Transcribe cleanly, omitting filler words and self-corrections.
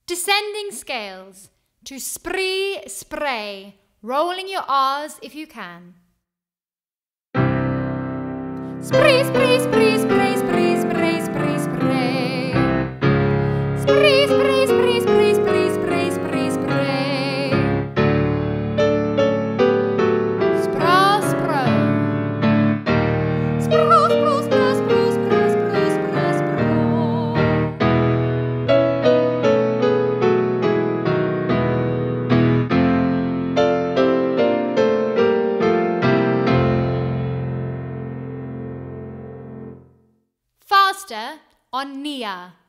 Descending scales to spree, spray, rolling your R's if you can. Spree, spree, spree, spree, spree, spree, spree, spree. Spree, spree, spree, spree, spree, spree, spree, spree. Spro, spro. Spro, spro, spro, spro, spro, spro, spro, spro. Faster on Nia.